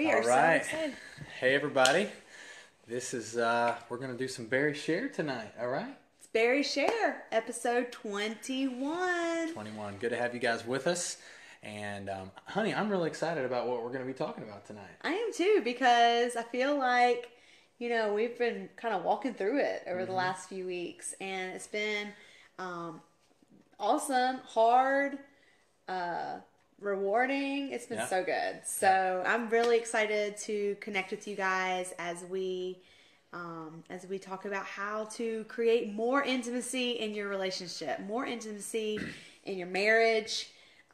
We are so excited. Hey, everybody. This is, we're going to do some Berry Share tonight, all right? It's Berry Share, episode 21. 21. Good to have you guys with us. And, honey, I'm really excited about what we're going to be talking about tonight. I am too, because I feel like, we've been kind of walking through it over the last few weeks. And it's been awesome, hard, rewarding. It's been so good. So I'm really excited to connect with you guys as we talk about how to create more intimacy in your relationship, more intimacy in your marriage.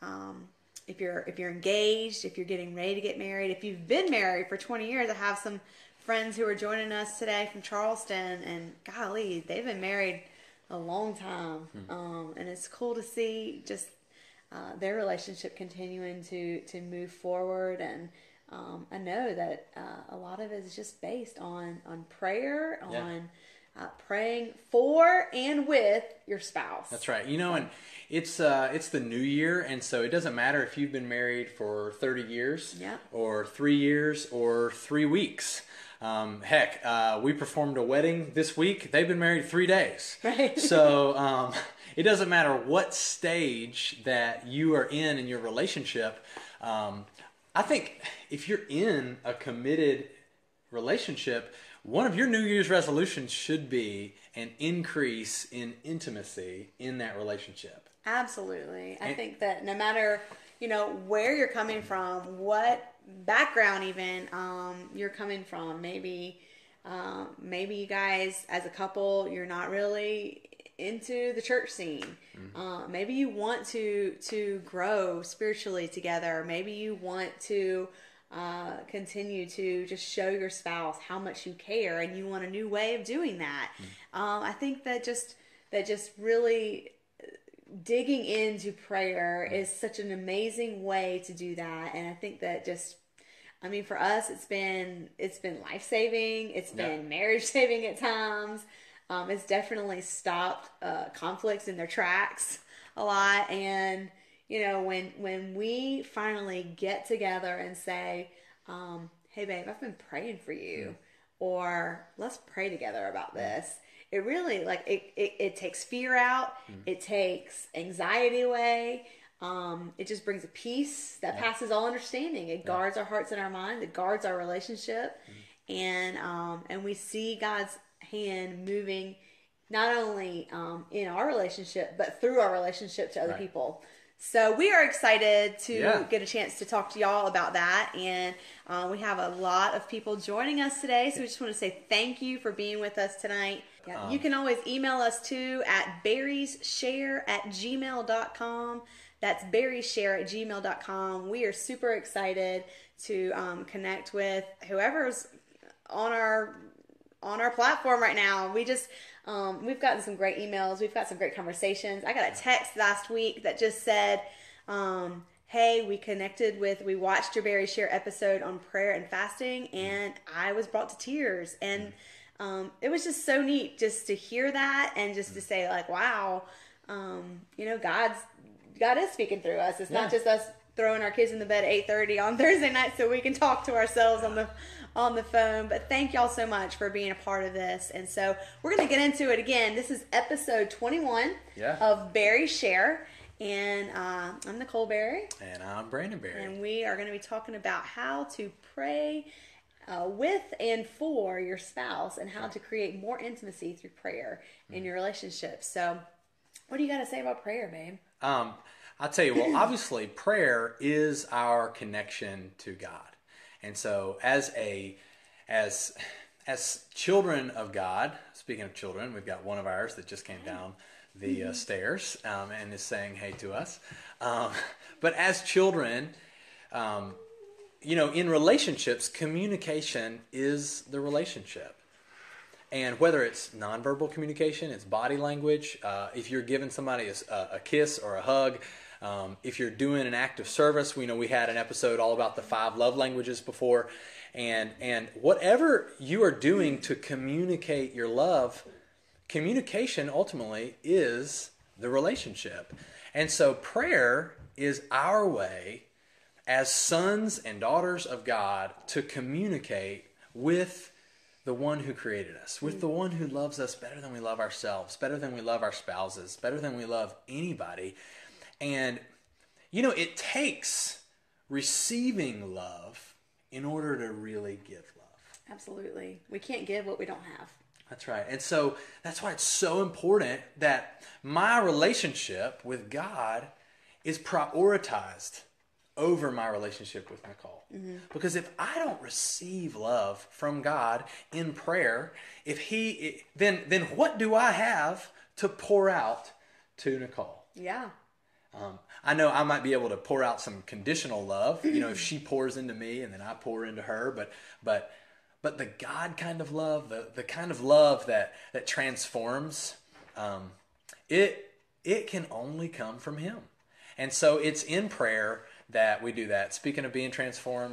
If you're engaged, if you're getting ready to get married, if you've been married for 20 years, I have some friends who are joining us today from Charleston, and golly, they've been married a long time. And it's cool to see just their relationship continuing to move forward. And I know that a lot of it is just based on prayer, on praying for and with your spouse. That's right. And it's the new year, and so it doesn't matter if you've been married for 30 years or 3 years or 3 weeks. We performed a wedding this week. They've been married 3 days. Right. So it doesn't matter what stage that you are in your relationship. I think if you're in a committed relationship, one of your New Year's resolutions should be an increase in intimacy in that relationship. Absolutely. I think that no matter, where you're coming from, what background even you're coming from, maybe you guys as a couple, you're not really into the church scene. Maybe you want to grow spiritually together. Maybe you want to continue to just show your spouse how much you care, and you want a new way of doing that. I think that just really digging into prayer is such an amazing way to do that. And I think that for us, it's been life-saving. It's been marriage-saving at times. It's definitely stopped conflicts in their tracks a lot. And when we finally get together and say, hey babe, I've been praying for you, or let's pray together about this. It really, it takes fear out. It takes anxiety away. It just brings a peace that passes all understanding. It guards our hearts and our minds. It guards our relationship. And we see God's hand moving not only in our relationship, but through our relationship to other people. So we are excited to get a chance to talk to y'all about that. And we have a lot of people joining us today. So we just want to say thank you for being with us tonight. You can always email us too at berriesshare@gmail.com. That's berriesshare@gmail.com. We are super excited to connect with whoever's on our platform right now. We just we've gotten some great emails. We've got some great conversations. I got a text last week that just said, hey, we watched your Berry Share episode on prayer and fasting, and I was brought to tears. And it was just so neat just to hear that, and just to say, wow, God is speaking through us. It's not just us throwing our kids in the bed at 8:30 on Thursday night so we can talk to ourselves on the phone. But thank y'all so much for being a part of this. And so we're going to get into it again. This is episode 21 of Berry Share. And I'm Nicole Berry. And I'm Brandon Berry. And we are going to be talking about how to pray with and for your spouse, and how to create more intimacy through prayer in your relationship. So what do you got to say about prayer, babe? I'll tell you, well, obviously prayer is our connection to God. And so as children of God, speaking of children, we've got one of ours that just came down the stairs and is saying hey to us. But as children, in relationships, communication is the relationship. And whether it's nonverbal communication, it's body language, if you're giving somebody a kiss or a hug, if you're doing an act of service, we had an episode all about the 5 love languages before, and whatever you are doing to communicate your love, communication ultimately is the relationship. And so prayer is our way as sons and daughters of God to communicate with the one who created us, with the one who loves us better than we love ourselves, better than we love our spouses, better than we love anybody. And, it takes receiving love in order to really give love. Absolutely. We can't give what we don't have. That's right. And so that's why it's so important that my relationship with God is prioritized over my relationship with Nicole. Mm-hmm. Because if I don't receive love from God in prayer, then what do I have to pour out to Nicole? Yeah. I know I might be able to pour out some conditional love, if she pours into me and then I pour into her, but the God kind of love, the kind of love that transforms, it can only come from Him. And so it's in prayer that we do that. Speaking of being transformed,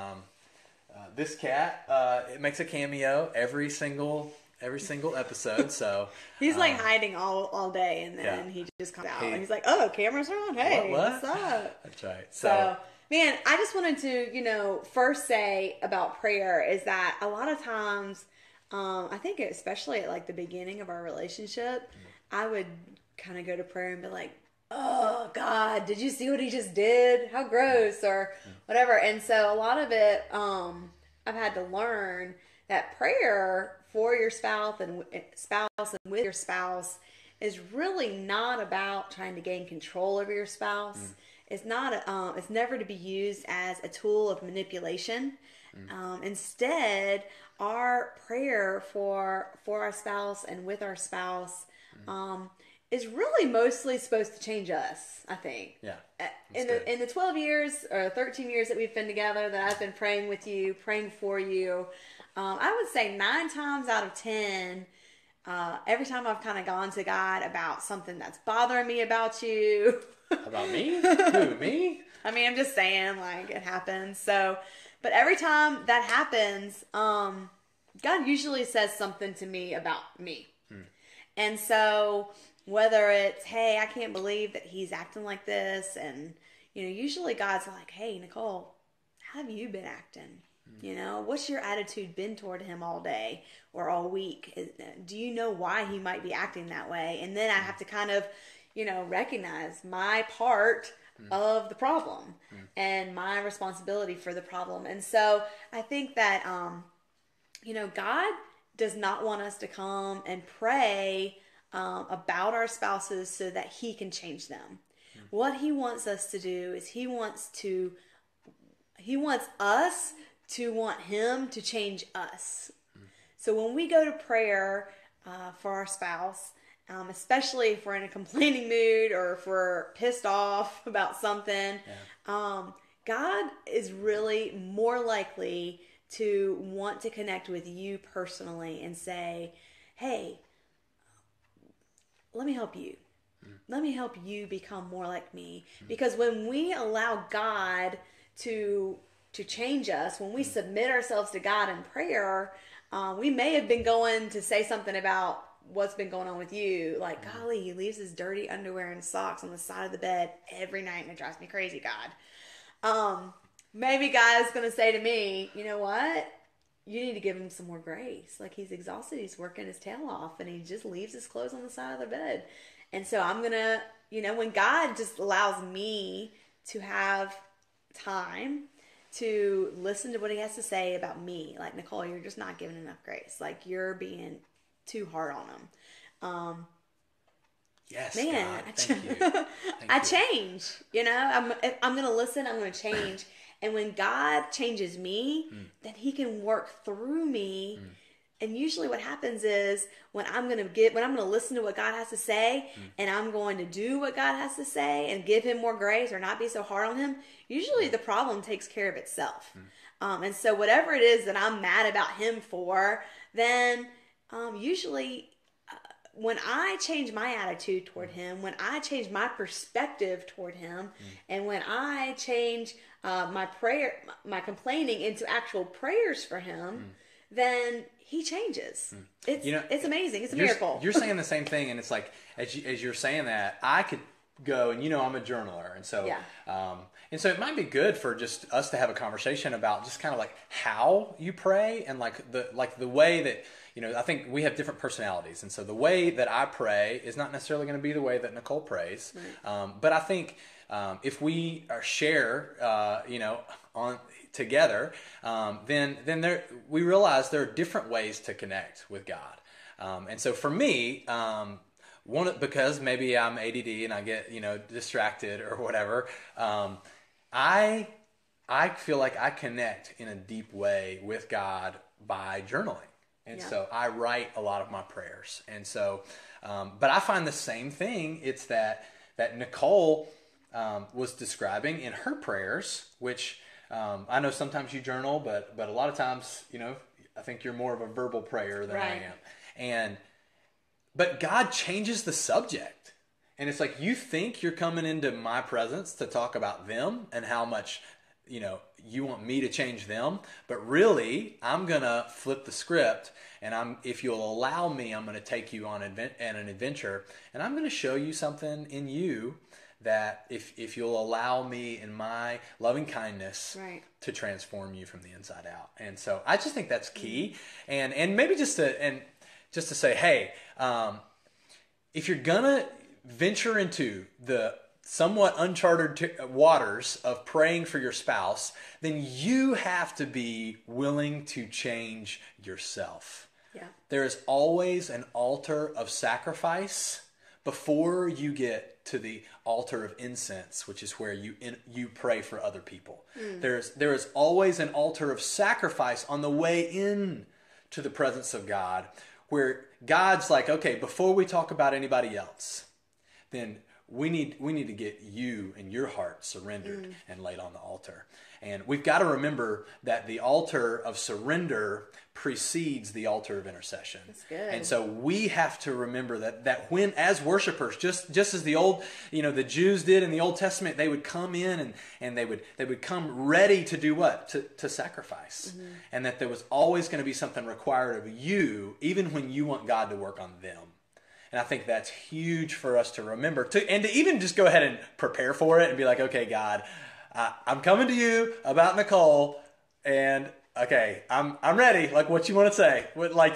this cat, it makes a cameo every single episode. So he's like hiding all day, and then he just comes out and he's like, "Oh, cameras are on. Hey, what's up?" That's right. So, man, I just wanted to, first say about prayer is that a lot of times, I think especially at like the beginning of our relationship, I would kind of go to prayer and be like, "Oh God, did you see what he just did? How gross," or whatever. And so a lot of it, I've had to learn that prayer for your spouse and with your spouse is really not about trying to gain control over your spouse. It's not. It's never to be used as a tool of manipulation. Instead, our prayer for our spouse and with our spouse is really mostly supposed to change us, I think. Yeah. In the 12 years or 13 years that we've been together, that I've been praying with you, praying for you, I would say 9 times out of 10, every time I've kind of gone to God about something that's bothering me about you. About me? Who, me? I mean, I'm just saying, like, it happens. So, but every time that happens, God usually says something to me about me. And so whether it's, hey, I can't believe that he's acting like this. And, usually God's like, hey, Nicole, how have you been acting? What's your attitude been toward him all day or all week? Do you know why he might be acting that way? And then I have to kind of, recognize my part of the problem and my responsibility for the problem. And so I think that, God does not want us to come and pray about our spouses so that he can change them. What he wants us to do is he wants us to want him to change us. So when we go to prayer for our spouse, especially if we're in a complaining mood or if we're pissed off about something, God is really more likely to want to connect with you personally and say, hey, let me help you. Let me help you become more like me. Because when we allow God to change us, when we submit ourselves to God in prayer, we may have been going to say something about what's been going on with you. Like, golly, he leaves his dirty underwear and socks on the side of the bed every night and it drives me crazy, God. Maybe God's going to say to me, you know what? You need to give him some more grace. Like, he's exhausted. He's working his tail off and he just leaves his clothes on the side of the bed. And so I'm going to, when God just allows me to have time to listen to what he has to say about me. Like, Nicole, you're just not giving enough grace. Like, you're being too hard on him. Yes, man, God, thank you. I change. I'm going to listen. I'm going to change. And when God changes me, then he can work through me. And usually what happens is when I'm going to listen to what God has to say and I'm going to do what God has to say and give him more grace or not be so hard on him, usually the problem takes care of itself. And so whatever it is that I'm mad about him for, then usually when I change my attitude toward him, when I change my perspective toward him, and when I change my complaining into actual prayers for him, then he changes. It's amazing. It's a miracle. You're saying the same thing, and it's like as you're saying that, I go, and I'm a journaler, and so Yeah. and so it might be good for just us to have a conversation about just kind of like how you pray, and like the way that I think we have different personalities, and so the way that I pray is not necessarily going to be the way that Nicole prays. Right. But I think if we share, on together, then we realize there are different ways to connect with God. And so for me, because maybe I'm ADD and I get distracted or whatever, I feel like I connect in a deep way with God by journaling. And so I write a lot of my prayers. And so, but I find the same thing. It's that Nicole was describing in her prayers, which I know sometimes you journal, but a lot of times, I think you're more of a verbal prayer than I am. But God changes the subject. And it's like, you think you're coming into my presence to talk about them and how much you want me to change them, but really I'm gonna flip the script, and if you'll allow me, I'm gonna take you on an adventure, and I'm gonna show you something in you that if you'll allow me in my loving kindness to transform you from the inside out. And so I just think that's key. And maybe just to say, hey, if you're gonna venture into the somewhat uncharted waters of praying for your spouse, then you have to be willing to change yourself. Yeah. There is always an altar of sacrifice before you get to the altar of incense, which is where you pray for other people. There is always an altar of sacrifice on the way in to the presence of God, where God's like, okay, before we talk about anybody else, then we need to get you and your heart surrendered and laid on the altar. And we've got to remember that the altar of surrender precedes the altar of intercession. That's good. And so we have to remember that when, as worshipers, just as the old, the Jews did in the Old Testament, they would come in and they would come ready to do what? To sacrifice. And that there was always going to be something required of you, even when you want God to work on them. And I think that's huge for us to remember, and to even just go ahead and prepare for it and be like, okay, God, I'm coming to you about Nicole, and okay, I'm ready. Like, what you want to say?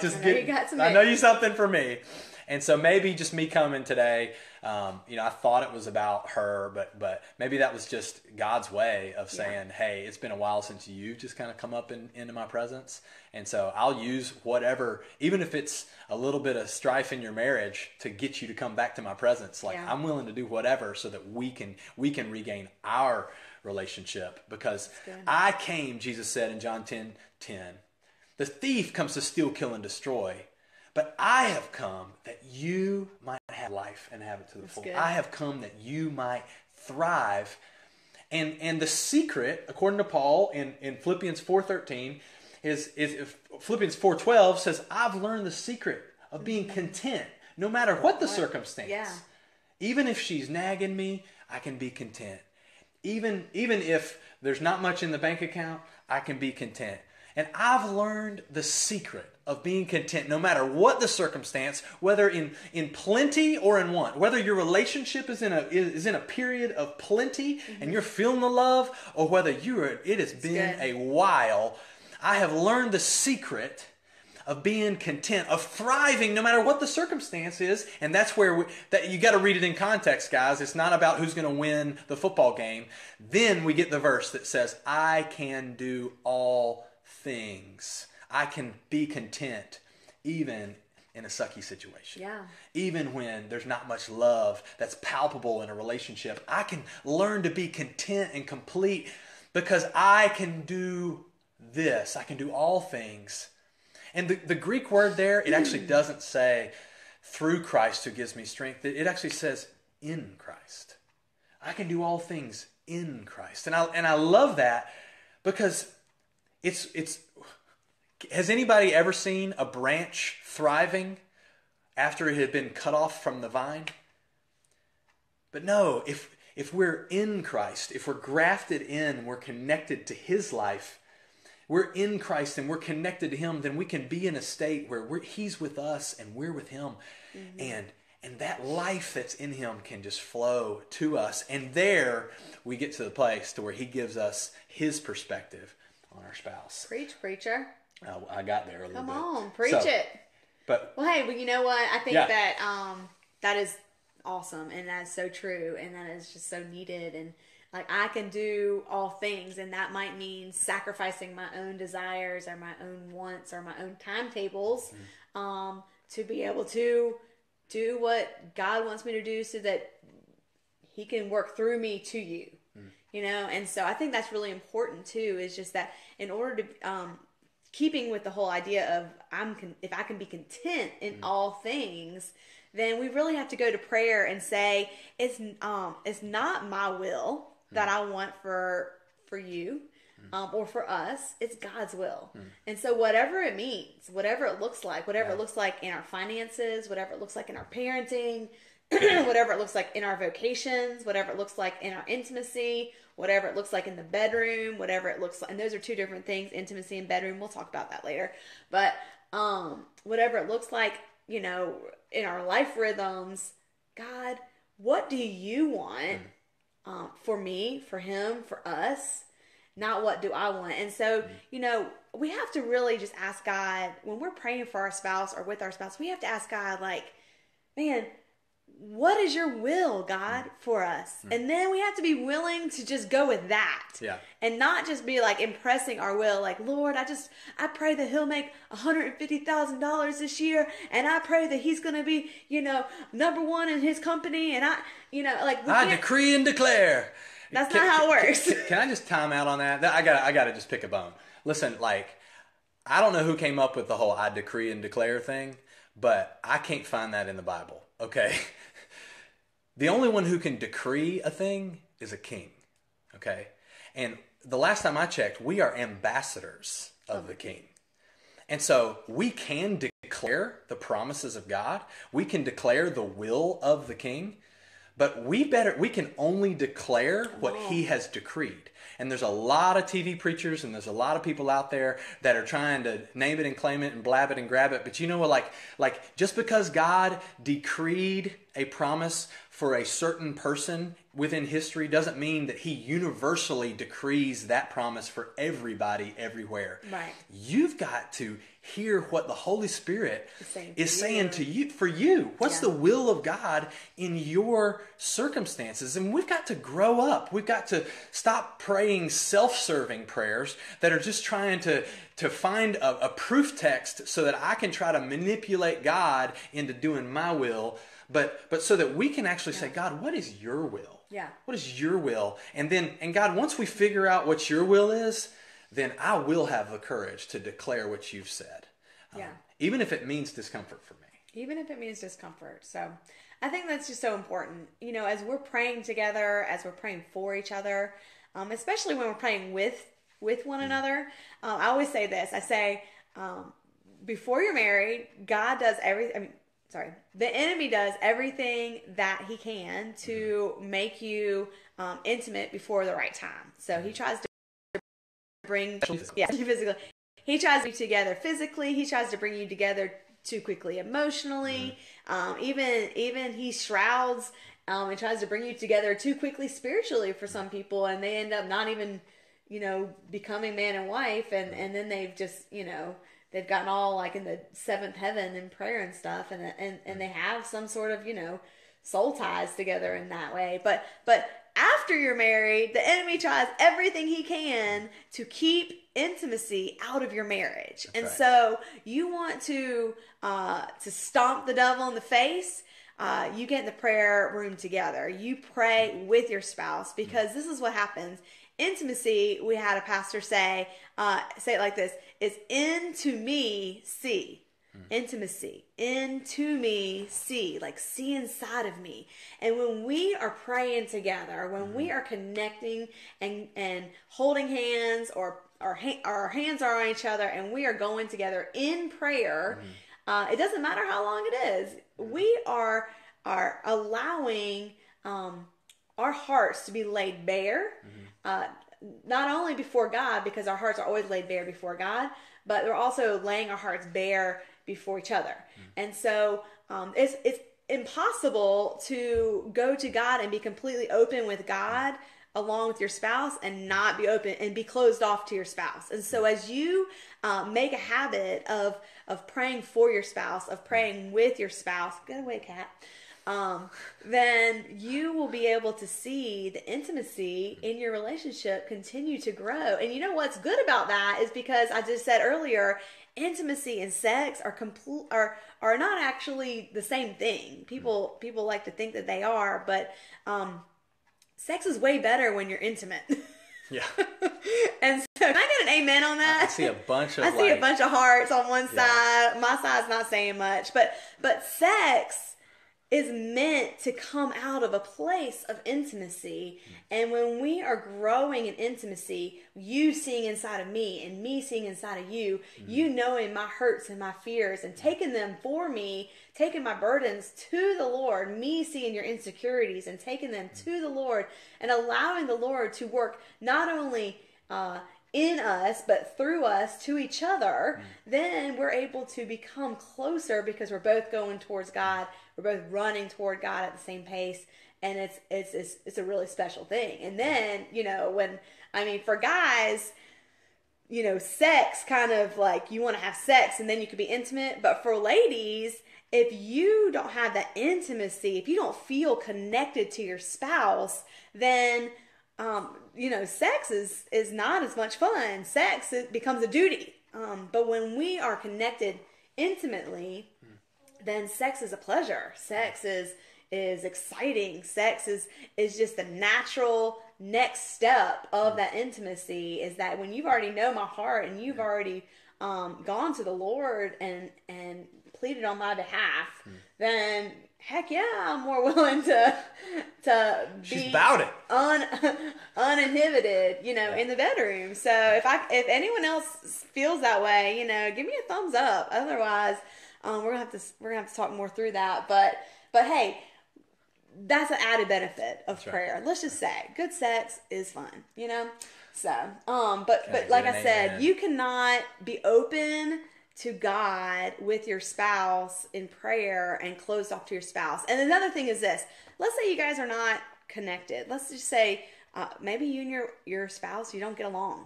I know you something for me. And so maybe just me coming today, I thought it was about her, but maybe that was just God's way of saying, hey, it's been a while since you've just kind of come up into my presence. And so I'll use whatever, even if it's a little bit of strife in your marriage, to get you to come back to my presence. Like, I'm willing to do whatever so that we can regain our relationship. Because I came, Jesus said in John 10:10, the thief comes to steal, kill, and destroy. But I have come that you might have life and have it to the full. I have come that you might thrive. And the secret, according to Paul in Philippians 4:13, is Philippians 4:12 says, I've learned the secret of being content no matter what the circumstance. Yeah. Even if she's nagging me, I can be content. Even if there's not much in the bank account, I can be content. And I've learned the secret of being content no matter what the circumstance, whether in plenty or in want, whether your relationship is in a period of plenty and you're feeling the love, or whether it has been a while. I have learned the secret of being content, of thriving no matter what the circumstance is. And that's where you got to read it in context, guys. It's not about who's going to win the football game. Then we get the verse that says, I can do all things. I can be content even in a sucky situation. Yeah. Even when there's not much love that's palpable in a relationship, I can learn to be content and complete because I can do this. I can do all things. And the Greek word there, it actually doesn't say through Christ who gives me strength. It actually says in Christ. I can do all things in Christ. And I love that because it's has anybody ever seen a branch thriving after it had been cut off from the vine? But no, if we're in Christ, if we're grafted in, we're connected to His life, we're in Christ and we're connected to Him, then we can be in a state where He's with us and we're with Him. Mm-hmm. And that life that's in him can just flow to us. And there we get to the place to where he gives us his perspective on our spouse. Preach, preacher. I got there a little bit. Come on, preach it. But well, hey, you know what? I think that that is awesome, and that's so true, and that is just so needed. And like, I can do all things, and that might mean sacrificing my own desires or my own wants or my own timetables to be able to do what God wants me to do, so that he can work through me to you. You know, and so I think that's really important too, is just that in order to keeping with the whole idea of if I can be content in all things, then we really have to go to prayer and say, it's not my will that I want for you or for us. It's God's will. And so whatever it means, whatever it looks like, whatever it looks like in our finances, whatever it looks like in our parenting, whatever it looks like in our vocations, whatever it looks like in our intimacy, whatever it looks like in the bedroom, whatever it looks like, and those are two different things, intimacy and bedroom. We'll talk about that later. But whatever it looks like, you know, in our life rhythms, God, what do you want for me, for him, for us? Not what do I want. And so, you know, we have to really just ask God, when we're praying for our spouse or with our spouse, we have to ask God, like, man, what is your will, God, for us? And then we have to be willing to just go with that. Yeah. And not just be like impressing our will, like, Lord, I pray that he'll make $150,000 this year, and I pray that he's going to be, you know, number one in his company, and I decree and declare. That's not how it works. Can I just time out on that? I gotta just pick a bone. Listen, like, I don't know who came up with the whole I decree and declare thing, but I can't find that in the Bible, okay? The only one who can decree a thing is a king, okay? And the last time I checked, we are ambassadors of the king. And so we can declare the promises of God. We can declare the will of the king. But we can only declare what he has decreed. And there's a lot of TV preachers and there's a lot of people out there that are trying to name it and claim it and blab it and grab it. But you know what, like just because God decreed a promise for a certain person within history doesn't mean that he universally decrees that promise for everybody everywhere. Right. You've got to hear what the Holy Spirit is saying to you, for you. What's the will of God in your circumstances? And we've got to grow up. We've got to stop praying self-serving prayers that are just trying to find a proof text so that I can try to manipulate God into doing my will, but so that we can actually say, God, what is your will? Yeah. What is your will? And God, once we figure out what your will is, then I will have the courage to declare what you've said. Even if it means discomfort for me. Even if it means discomfort. So I think that's just so important. You know, as we're praying together, as we're praying for each other, especially when we're praying with one another, I always say this. I say, before you're married, God does everything. The enemy does everything that he can to make you intimate before the right time. So he tries to bring physically. He tries to bring you together physically. He tries to bring you together too quickly emotionally. Even he shrouds and tries to bring you together too quickly spiritually for some people, and they end up not even, you know, becoming man and wife, and then they've just, you know, they've gotten all like in the seventh heaven in prayer and stuff, and they have some sort of, you know, soul ties together in that way. But after you're married, the enemy tries everything he can to keep intimacy out of your marriage. That's right. So you want to stomp the devil in the face. You get in the prayer room together. You pray with your spouse, because this is what happens. Intimacy, we had a pastor say it like this, is into me, see. Intimacy, into me, see, like see inside of me. And when we are praying together, when we are connecting and holding hands, or our hands are on each other, and we are going together in prayer, it doesn't matter how long it is. We are allowing our hearts to be laid bare, not only before God, because our hearts are always laid bare before God, but we're also laying our hearts bare before each other. And so it's impossible to go to God and be completely open with God along with your spouse and not be open and be closed off to your spouse. And so as you make a habit of praying for your spouse, of praying with your spouse, get away, cat. Then you will be able to see the intimacy in your relationship continue to grow. And you know what's good about that is because I just said earlier, intimacy and sex are not actually the same thing. People like to think that they are, but sex is way better when you're intimate. Yeah. And so, can I get an amen on that? I see a bunch of a bunch of hearts on one side. My side's not saying much, but sex is meant to come out of a place of intimacy. And when we are growing in intimacy, you seeing inside of me and me seeing inside of you, you knowing my hurts and my fears and taking them for me, taking my burdens to the Lord, me seeing your insecurities and taking them to the Lord and allowing the Lord to work not only in us, but through us to each other, then we're able to become closer because we're both going towards God. We're both running toward God at the same pace. And it's a really special thing. And then, for guys, sex kind of like you want to have sex and then you could be intimate. But for ladies, if you don't have that intimacy, if you don't feel connected to your spouse, then sex is not as much fun. Sex, it becomes a duty. But when we are connected intimately, then sex is a pleasure. Sex is exciting. Sex is just the natural next step of that intimacy, is that when you've already know my heart and you've already gone to the Lord and pleaded on my behalf, then heck yeah, I'm more willing to She's be about it. Uninhibited, in the bedroom. So if anyone else feels that way, give me a thumbs up. Otherwise, we're gonna have to talk more through that. But hey, that's an added benefit of prayer. Right. Let's just say good sex is fun, So, but like I said, you cannot be open to God with your spouse in prayer and closed off to your spouse. And another thing is this. Let's say you guys are not connected. Let's just say maybe you and your spouse, you don't get along.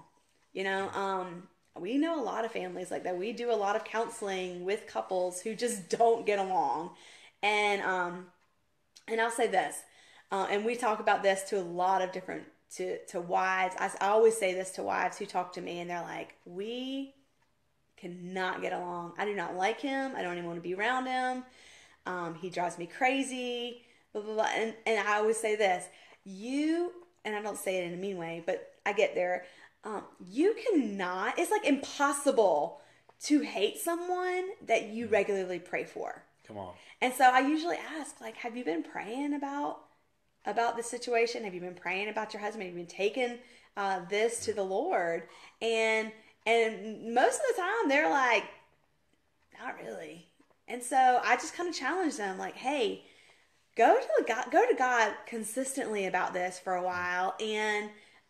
We know a lot of families like that. We do a lot of counseling with couples who just don't get along. And I'll say this, and we talk about this to a lot of different, to wives. I always say this to wives who talk to me and they're like, we cannot get along. I do not like him. I don't even want to be around him. He drives me crazy. Blah, blah, blah. And I always say this, and I don't say it in a mean way, but I get there. You cannot, it's like impossible to hate someone that you regularly pray for. Come on. And so I usually ask, like, have you been praying about this situation? Have you been praying about your husband? Have you been taking this to the Lord? And most of the time they're like, not really. And so I just kind of challenge them, like, hey, go to God consistently about this for a while and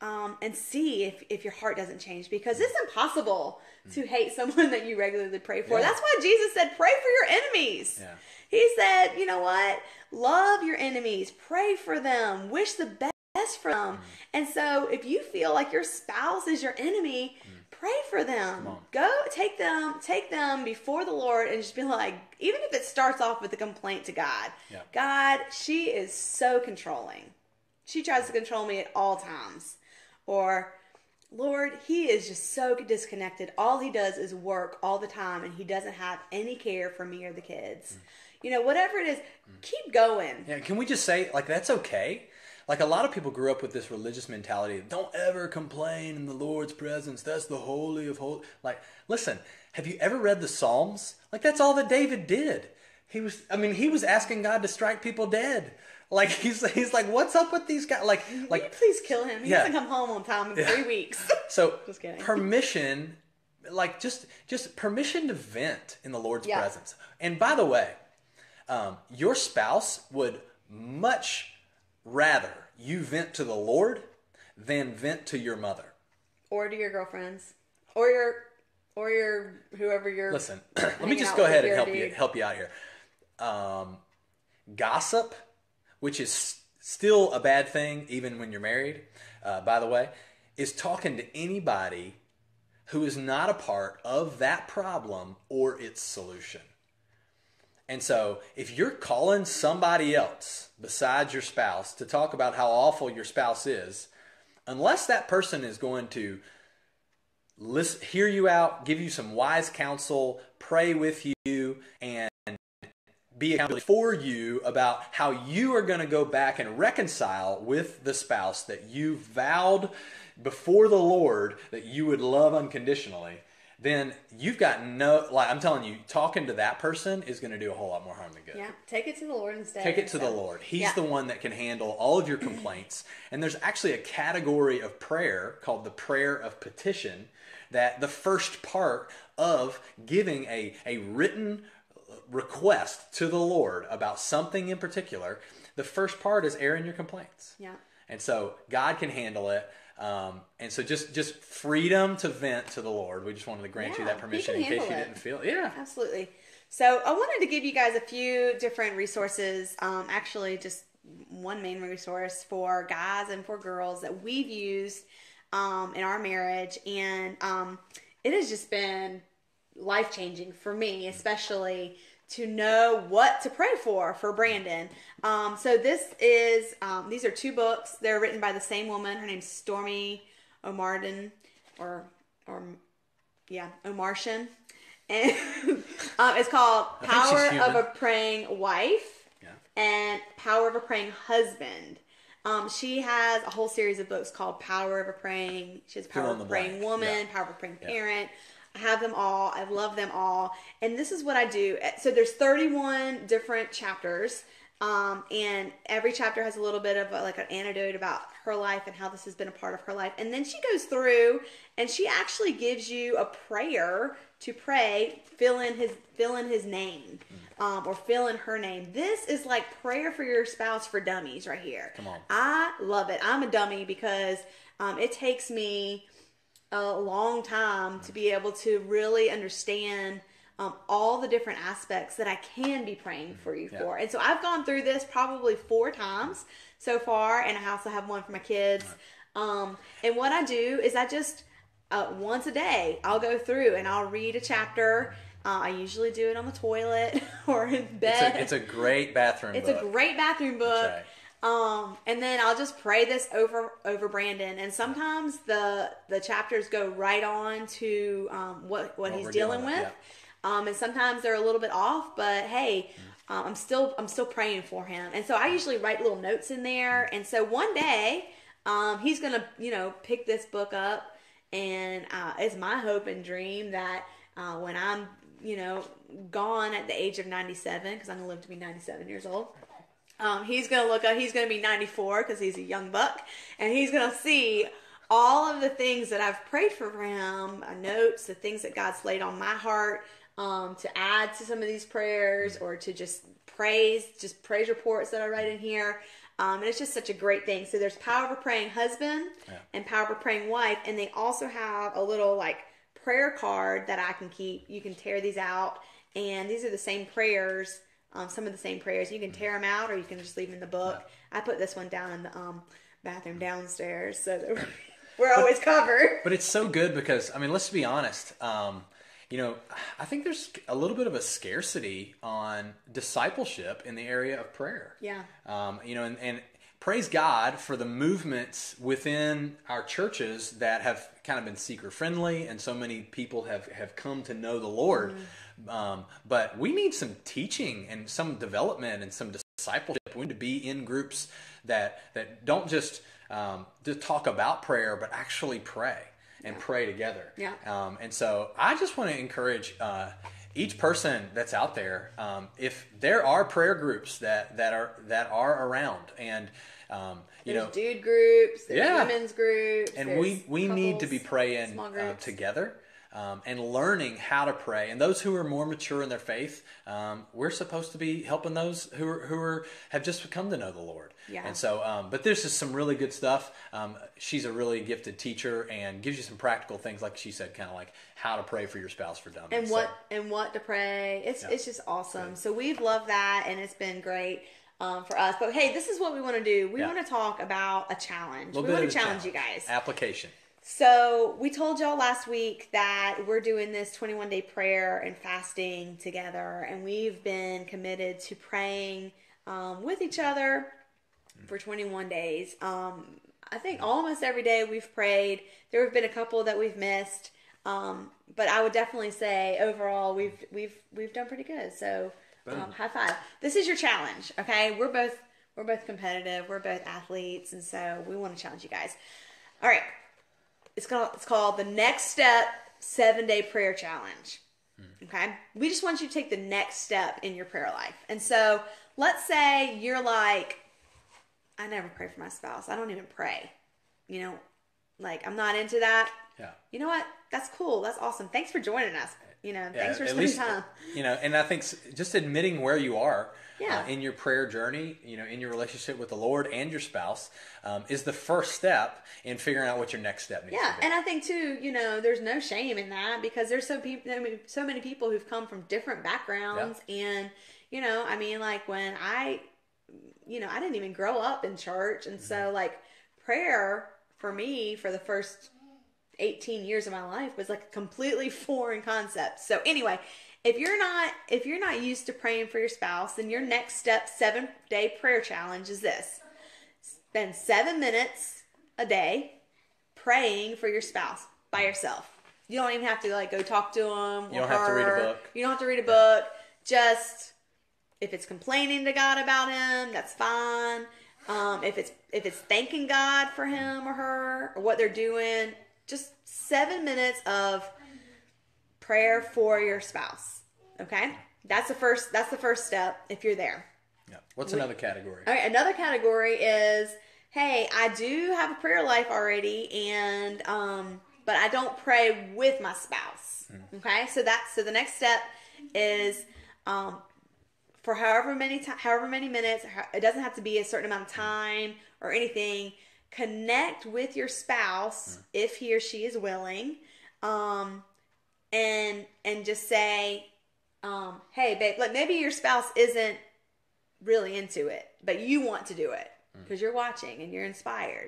see if your heart doesn't change, because it's impossible to hate someone that you regularly pray for. Yeah. That's why Jesus said, pray for your enemies. Yeah. He said, you know what? Love your enemies. Pray for them. Wish the best for them. And so if you feel like your spouse is your enemy, pray for them. Go take them before the Lord and just be like, even if it starts off with a complaint to God, God, she is so controlling. She tries to control me at all times. Or, Lord, he is just so disconnected. All he does is work all the time and he doesn't have any care for me or the kids. Whatever it is, keep going. Yeah, can we just say, like, that's okay? Like, a lot of people grew up with this religious mentality of, don't ever complain in the Lord's presence. That's the holy of holy. Like, listen, have you ever read the Psalms? Like, that's all that David did. He was asking God to strike people dead. Like, he's like, what's up with these guys? Like, will you please kill him? He doesn't come home on time in 3 weeks. So, just kidding. Permission, like, just permission to vent in the Lord's presence. And by the way, your spouse would much rather you vent to the Lord than vent to your mother, or to your girlfriends, or your whoever you're. Listen, let me just go ahead and help you out here. gossip, which is still a bad thing even when you're married, by the way, is talking to anybody who is not a part of that problem or its solution. And so if you're calling somebody else besides your spouse to talk about how awful your spouse is, unless that person is going to hear you out, give you some wise counsel, pray with you, and be accountable for you about how you are going to go back and reconcile with the spouse that you vowed before the Lord that you would love unconditionally, then you've got I'm telling you, talking to that person is going to do a whole lot more harm than good. Yeah, take it to the Lord instead. Take it to the Lord. He's the one that can handle all of your complaints. And there's actually a category of prayer called the prayer of petition, that the first part of giving a written request to the Lord about something in particular, the first part is airing your complaints. Yeah. And so God can handle it. And so just freedom to vent to the Lord. We just wanted to grant you that permission in case you didn't feel it. Yeah. Absolutely. So I wanted to give you guys a few different resources, actually just one main resource for guys and for girls that we've used in our marriage. And it has just been life-changing for me, especially to know what to pray for Brandon. So these are two books. They're written by the same woman. Her name's Stormy Omartian, Omartian. And it's called Power of a Praying Wife and Power of a Praying Husband. She has a whole series of books called Power of a Praying. She has Power of a Praying Woman, Power of a Praying Parent. I have them all. I love them all. And this is what I do. So there's 31 different chapters. And every chapter has a little bit of like an anecdote about her life and how this has been a part of her life. And then she goes through and she actually gives you a prayer to pray, fill in his name, or fill in her name. This is like prayer for your spouse for dummies right here. Come on. I love it. I'm a dummy because it takes me a long time to be able to really understand all the different aspects that I can be praying for you for. And so I've gone through this probably 4 times so far, and I also have one for my kids. And what I do is I just, once a day, I'll go through and I'll read a chapter. I usually do it on the toilet or in bed. It's a great bathroom book. It's a great bathroom book. That's right. And then I'll just pray this over Brandon. And sometimes the chapters go right on to what he's dealing with. Yeah. And sometimes they're a little bit off, but hey, I'm still praying for him. And so I usually write little notes in there. And so one day, he's gonna pick this book up, and it's my hope and dream that when I'm gone at the age of 97, because I'm gonna live to be 97 years old. He's going to look up, he's going to be 94 because he's a young buck, and he's going to see all of the things that I've prayed for him, notes, the things that God's laid on my heart to add to some of these prayers, or to just praise reports that I write in here. And it's just such a great thing. So there's Power of a Praying Husband and Power of a Praying Wife, and they also have a little like prayer card that I can keep. You can tear these out, and these are the same prayers. Some of the same prayers. You can tear them out, or you can just leave them in the book. I put this one down in the bathroom downstairs, so that we're always covered. But it's so good because, I mean, let's be honest. I think there's a little bit of a scarcity on discipleship in the area of prayer. Yeah. And praise God for the movements within our churches that have kind of been seeker friendly, and so many people have come to know the Lord. But we need some teaching and some development and some discipleship. We need to be in groups that don't just talk about prayer, but actually pray and pray together. Yeah. And so I just want to encourage each person that's out there, if there are prayer groups that are around, and there's dude groups, there's women's groups, and we need to be praying together. and learning how to pray. And those who are more mature in their faith, we're supposed to be helping those who have just come to know the Lord. Yeah. And so, but there's just some really good stuff. She's a really gifted teacher and gives you some practical things, like she said, kind of like how to pray for your spouse for dummies. And what to pray. It's just awesome. Good. So we've loved that, and it's been great for us. But hey, this is what we want to do. We want to talk about a challenge. We want to challenge you guys. Application. So we told y'all last week that we're doing this 21-day prayer and fasting together, and we've been committed to praying with each other for 21 days. I think almost every day we've prayed. There have been a couple that we've missed, but I would definitely say overall we've done pretty good. So high five. This is your challenge, okay? We're both competitive. We're both athletes, and so we want to challenge you guys. All right. It's called the Next Step 7-Day Prayer Challenge. Okay? We just want you to take the next step in your prayer life. And so, let's say you're like, I never pray for my spouse. I don't even pray. Like, I'm not into that. Yeah. You know what? That's cool. That's awesome. Thanks for joining us. Thanks for spending time. And I think just admitting where you are in your prayer journey, in your relationship with the Lord and your spouse, is the first step in figuring out what your next step needs to be. Yeah, and I think too, there's no shame in that, because there's so many people who've come from different backgrounds, and like when I didn't even grow up in church, and so like prayer for me for the first 18 years of my life was like a completely foreign concept. So anyway, if you're not used to praying for your spouse, then your next step 7-day prayer challenge is this: spend 7 minutes a day praying for your spouse by yourself. You don't even have to like go talk to them. You don't have to read a book. You don't have to read a book. Just if it's complaining to God about him, that's fine. If it's thanking God for him or her or what they're doing, just 7 minutes of prayer for your spouse. Okay? That's the first step if you're there. Yeah. What's another category? Okay, another category is, hey, I do have a prayer life already, and but I don't pray with my spouse. Okay? So the next step is for however many minutes, it doesn't have to be a certain amount of time or anything. Connect with your spouse if he or she is willing, and just say, hey, babe, like maybe your spouse isn't really into it, but you want to do it because you're watching and you're inspired,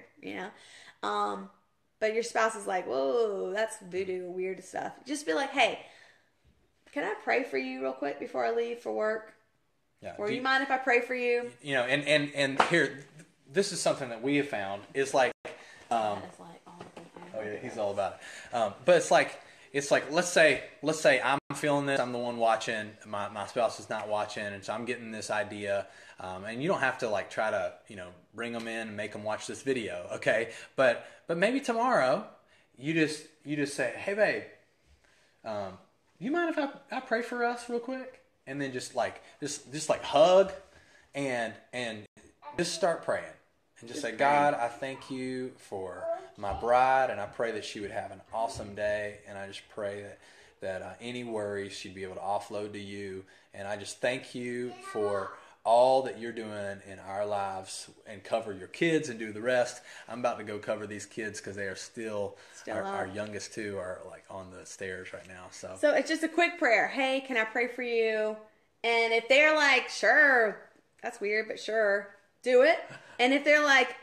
but your spouse is like, whoa, that's voodoo, weird stuff. Just be like, hey, can I pray for you real quick before I leave for work? Yeah. Or you mind if I pray for you? And here, this is something that we have found is like, oh yeah, he's all about it. But it's like let's say I'm feeling this, I'm the one watching, my spouse is not watching, and so I'm getting this idea, and you don't have to like try to bring them in and make them watch this video, okay? But maybe tomorrow you just say, hey babe, you mind if I pray for us real quick? And then just hug and just start praying. And just say, God, I thank you for my bride, and I pray that she would have an awesome day, and I just pray that any worries she'd be able to offload to you, and I just thank you for all that you're doing in our lives, and cover your kids and do the rest. I'm about to go cover these kids because they are still our youngest two are like on the stairs right now. So it's just a quick prayer. Hey, can I pray for you? And if they're like, sure, that's weird, but sure, do it. And if they're like,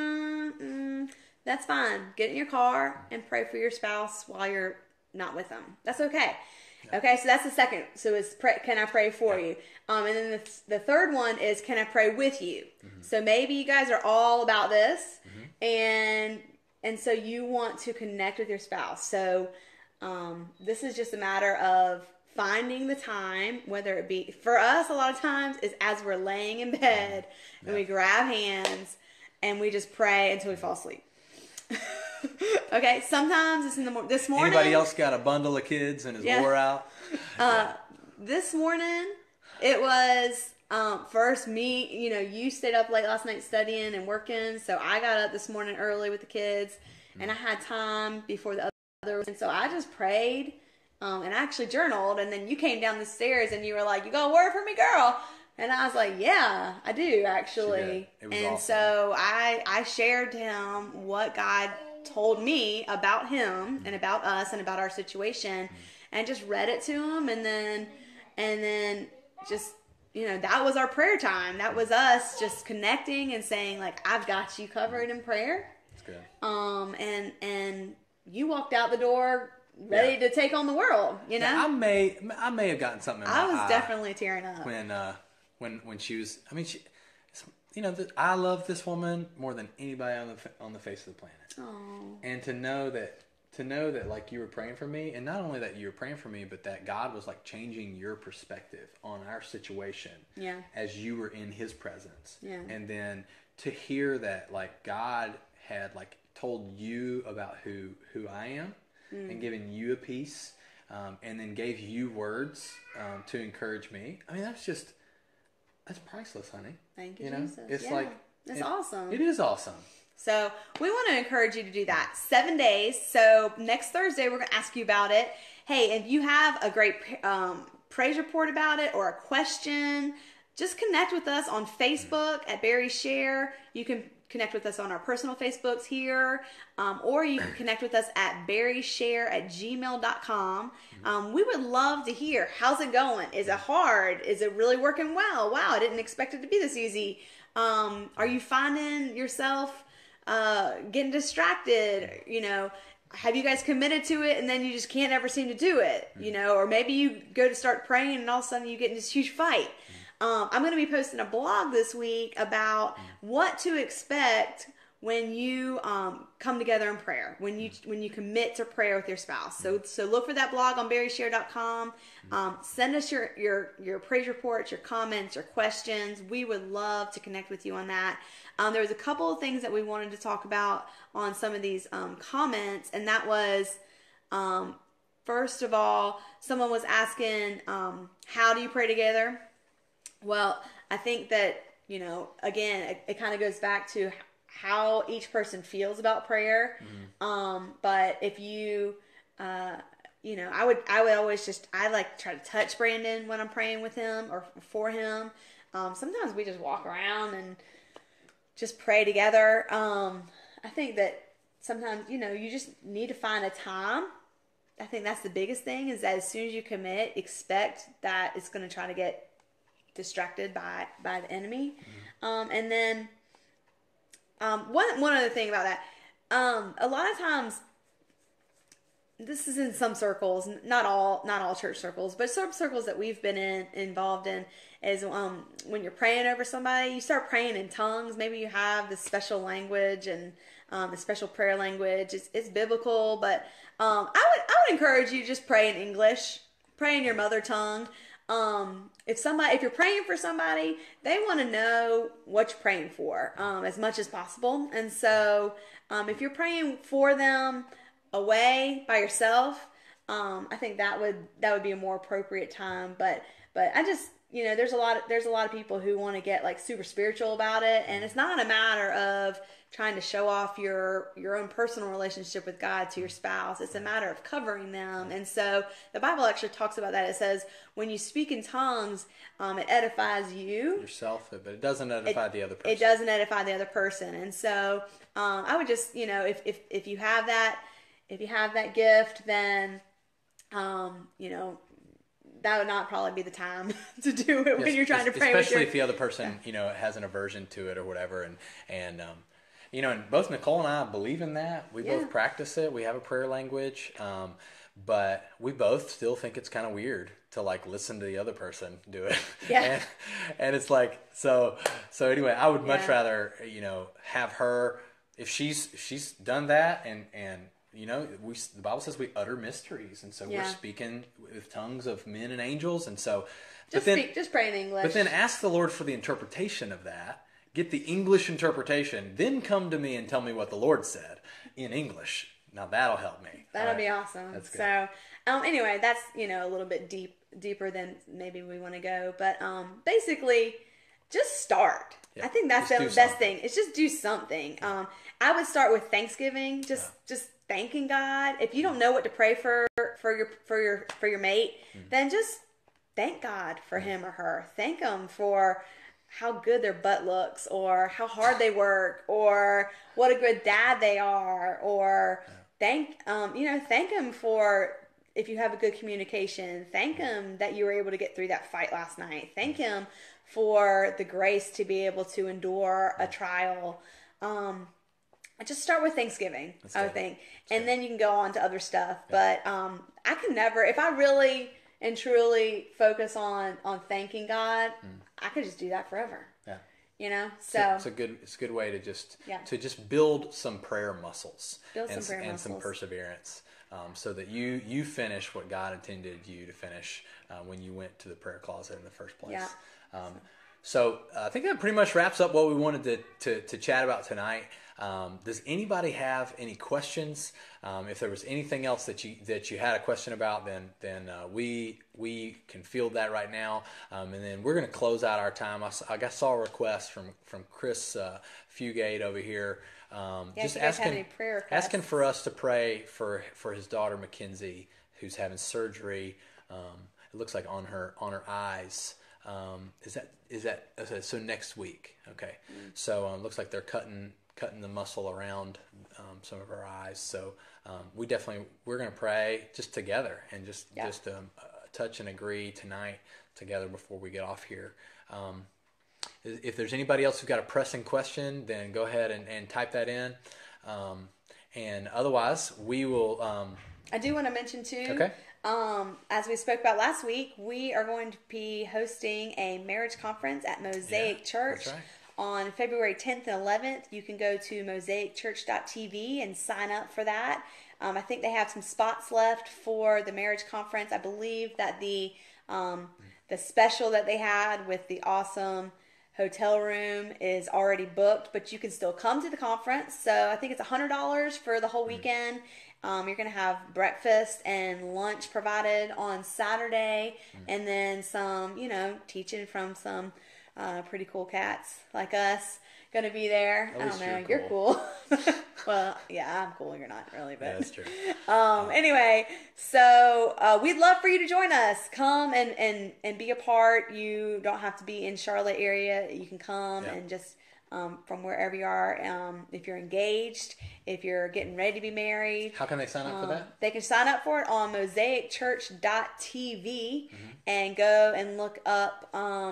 that's fine. Get in your car and pray for your spouse while you're not with them. That's okay. Yeah. Okay, so that's the second. So it's can I pray for you? And then the third one is, can I pray with you? Mm-hmm. So maybe you guys are all about this, and so you want to connect with your spouse. So this is just a matter of finding the time, whether it be, for us a lot of times is as we're laying in bed and we grab hands and we just pray until we fall asleep. Okay, sometimes it's in the morning. This morning, anybody else got a bundle of kids and is wore out? This morning it was first me. You stayed up late last night studying and working, so I got up this morning early with the kids, and I had time before the And so I just prayed, and I actually journaled. And then you came down the stairs and you were like, "You got a word for me, girl?" And I was like, "Yeah, I do actually." It was and awesome. so I shared to him what God told me about him and about us and about our situation, and just read it to him. And then just, that was our prayer time. That was us just connecting and saying, like, "I've got you covered in prayer." That's good. And you walked out the door ready to take on the world. Now, I may have gotten something in my I was eye definitely tearing up when she was. I mean, I love this woman more than anybody on the face of the planet. Oh. And to know that like you were praying for me, and not only that you were praying for me, but that God was like changing your perspective on our situation as you were in His presence. Yeah. And then to hear that like God had like told you about who I am and given you a peace, and then gave you words to encourage me. I mean, that's priceless, honey. Thank you, know? Jesus. It's awesome. It is awesome. So we want to encourage you to do that. 7 days. So next Thursday, we're going to ask you about it. Hey, if you have a great praise report about it or a question, just connect with us on Facebook at Barry Share. You can connect with us on our personal Facebooks here, or you can connect with us at barryshare@gmail.com. We would love to hear, how's it going? Is it hard? Is it really working well? Wow, I didn't expect it to be this easy. Are you finding yourself getting distracted? Have you guys committed to it and then you just can't ever seem to do it? Or maybe you go to start praying and all of a sudden you get in this huge fight. I'm going to be posting a blog this week about what to expect when you come together in prayer, when you commit to prayer with your spouse. So look for that blog on barryshare.com. Send us your praise reports, your comments, your questions. We would love to connect with you on that. There was a couple of things that we wanted to talk about on some of these comments, and that was, first of all, someone was asking, how do you pray together? Well, I think that, again, it kind of goes back to how each person feels about prayer. But if you, I would always I like try to touch Brandon when I'm praying with him or for him. Sometimes we just walk around and just pray together. I think that sometimes, you just need to find a time. I think that's the biggest thing, is that as soon as you commit, expect that it's going to try to get distracted by the enemy. And then one other thing about that, a lot of times, this is in some circles, not all church circles, but some circles that we've been involved in, is when you're praying over somebody, you start praying in tongues. Maybe you have this special language and the special prayer language. It's biblical, but I would encourage you to just pray in English, pray in your mother tongue. If you're praying for somebody, they want to know what you're praying for, as much as possible. And so, if you're praying for them away by yourself, I think that would be a more appropriate time. But I just, there's a lot of people who want to get like super spiritual about it, and it's not a matter of trying to show off your own personal relationship with God to your spouse. It's a matter of covering them. And so the Bible actually talks about that. It says when you speak in tongues, it edifies yourself, but it doesn't edify the other person. It doesn't edify the other person. And so I would just, if you have that gift, then that would not probably be the time to do it when you're trying to pray, especially if the other person has an aversion to it or whatever. And both Nicole and I believe in that. We both practice it. We have a prayer language, but we both still think it's kind of weird to like listen to the other person do it. Yeah. and it's like so anyway, I would much rather have her, if she's done that, and the Bible says we utter mysteries, and so we're speaking with tongues of men and angels, and so just pray in English. But then ask the Lord for the interpretation of that. Get the English interpretation, then come to me and tell me what the Lord said in English. Now that'll help me. That'll be awesome. That's good. So, anyway, that's a little bit deeper than maybe we want to go, but basically, just start. Yeah. I think that's the best thing. It's just do something. I would start with Thanksgiving. Just thanking God. If you don't know what to pray for your mate, then just thank God for him or her. Thank them for how good their butt looks, or how hard they work, or what a good dad they are, or thank them for, if you have a good communication. Thank him that you were able to get through that fight last night. Thank him for the grace to be able to endure a trial. I just start with Thanksgiving, I would think. And then you can go on to other stuff. Yeah. But I can never, if I really and truly focus on thanking God, I could just do that forever. Yeah. You know? So it's a good way to just build some prayer muscles. And some perseverance. So that you finish what God intended you to finish when you went to the prayer closet in the first place. Yeah. So I think that pretty much wraps up what we wanted to chat about tonight. Does anybody have any questions? If there was anything else that you had a question about, then we can field that right now. And then we're going to close out our time. I saw a request from Chris Fugate over here. Just asking for us to pray for his daughter Mackenzie, who's having surgery. It looks like on her eyes. Is that so next week? Okay. So it looks like they're cutting the muscle around some of her eyes. So we're going to pray just together and just touch and agree tonight together before we get off here. If there's anybody else who's got a pressing question, then go ahead and type that in. And otherwise, we will... I do want to mention, too, okay. As we spoke about last week, we are going to be hosting a marriage conference at Mosaic Church. That's right. On February 10th and 11th. You can go to mosaicchurch.tv and sign up for that. I think they have some spots left for the marriage conference. I believe that the special that they had with the awesome hotel room is already booked, but you can still come to the conference. So I think it's $100 for the whole weekend. You're going to have breakfast and lunch provided on Saturday, and then some, teaching from some pretty cool cats like us going to be there. I don't know. You're cool. Well, yeah, I'm cool. You're not really, but yeah, that's true. Anyway, so we'd love for you to join us. Come and be a part. You don't have to be in Charlotte area. You can come and just from wherever you are. If you're engaged, if you're getting ready to be married. How can they sign up for that? They can sign up for it on mosaicchurch.tv and go and look up.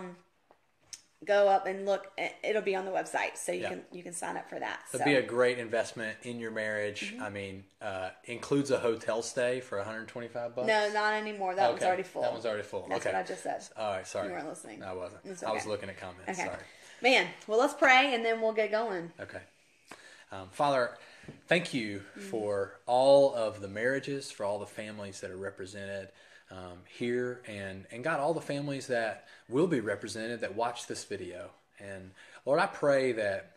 Go up and look. It'll be on the website, so you can sign up for that. It'll be a great investment in your marriage. I mean, includes a hotel stay for $125. No, not anymore. That one's already full. That one's already full. That's what I just said. All right, sorry. You weren't listening. No, I wasn't. Okay. I was looking at comments. Okay. Sorry. Man, well, let's pray and then we'll get going. Okay. Father, thank you for all of the marriages, for all the families that are represented here, and God, all the families that will be represented that watch this video. And Lord, I pray that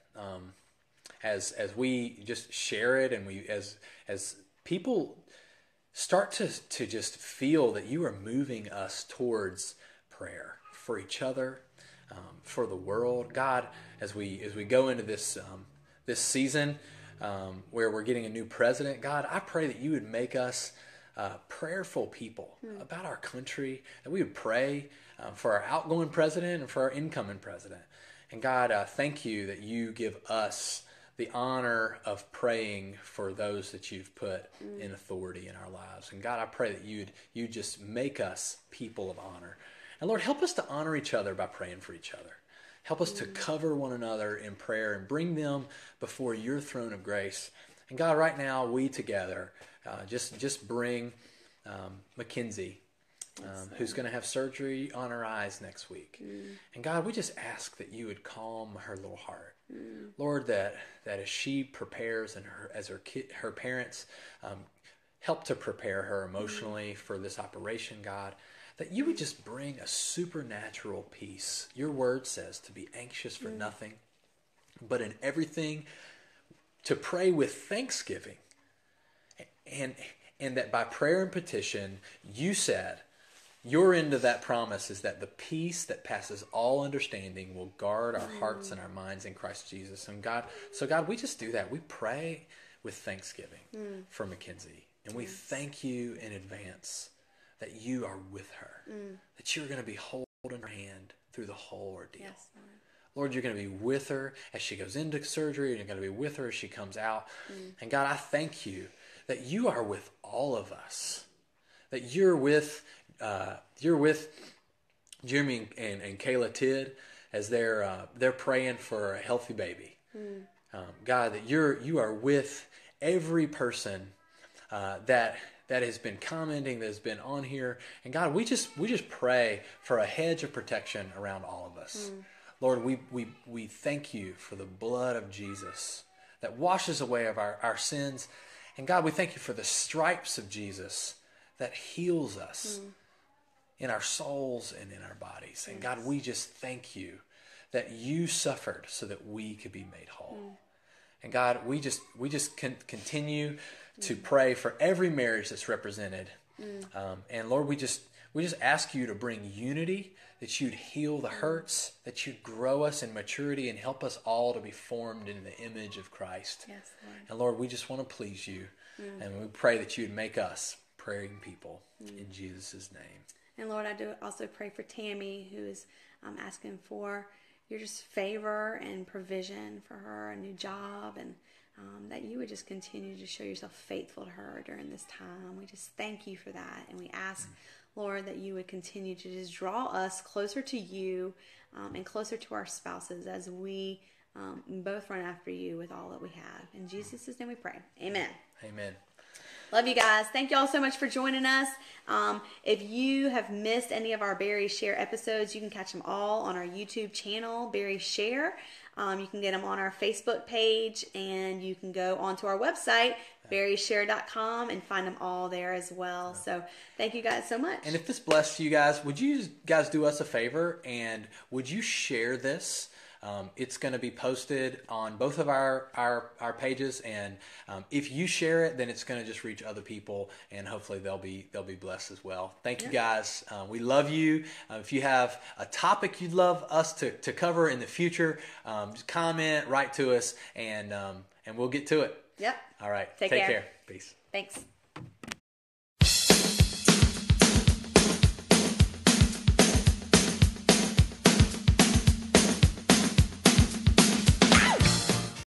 as we just share it, and as people start to just feel that you are moving us towards prayer for each other, for the world, God, as we go into this season where we're getting a new president, God, I pray that you would make us prayerful people about our country, that we would pray for our outgoing president and for our incoming president. And God, thank you that you give us the honor of praying for those that you've put in authority in our lives. And God, I pray that you'd just make us people of honor. And Lord, help us to honor each other by praying for each other. Help us to cover one another in prayer and bring them before your throne of grace. And God, right now, we together just bring Mackenzie, who's going to have surgery on her eyes next week. And God, we just ask that you would calm her little heart. Lord, that as she prepares and her parents help to prepare her emotionally for this operation, God, that you would just bring a supernatural peace. Your word says to be anxious for nothing, but in everything to pray with thanksgiving. And that by prayer and petition, you said your end of that promise is that the peace that passes all understanding will guard our hearts and our minds in Christ Jesus. And God, we just do that. We pray with thanksgiving for Mackenzie. And we thank you in advance that you are with her, that you're going to be holding her hand through the whole ordeal. Yes, Lord. Lord, you're going to be with her as she goes into surgery, and you're going to be with her as she comes out. And God, I thank you that you are with all of us, that you're with Jeremy and Kayla Tidd as they're praying for a healthy baby. God, that you are with every person that has been commenting, that has been on here. And God, we just pray for a hedge of protection around all of us. Lord, we thank you for the blood of Jesus that washes away of our sins. And God, we thank you for the stripes of Jesus that heals us in our souls and in our bodies. And God, we just thank you that you suffered so that we could be made whole. And God, we just continue to pray for every marriage that's represented. And Lord, we just ask you to bring unity, that you'd heal the hurts, that you'd grow us in maturity and help us all to be formed in the image of Christ. Yes, Lord. And Lord, we just want to please you. And we pray that you'd make us praying people in Jesus' name. And Lord, I do also pray for Tammy, who is asking for your just favor and provision for her, a new job, and that you would just continue to show yourself faithful to her during this time. We just thank you for that. And we ask, Lord, that you would continue to just draw us closer to you and closer to our spouses as we both run after you with all that we have. In Jesus' name we pray. Amen. Amen. Love you guys. Thank you all so much for joining us. If you have missed any of our Barry Share episodes, you can catch them all on our YouTube channel, Barry Share. You can get them on our Facebook page, and you can go onto our website, barryshare.com, and find them all there as well. So thank you guys so much. And if this blessed you guys, would you guys do us a favor, and would you share this? It's going to be posted on both of our pages, and if you share it, then it's going to just reach other people, and hopefully they'll be blessed as well. Thank you guys. We love you. If you have a topic you'd love us to cover in the future, just comment, write to us, and we'll get to it. Yep. All right. Take care. care. Peace. Thanks.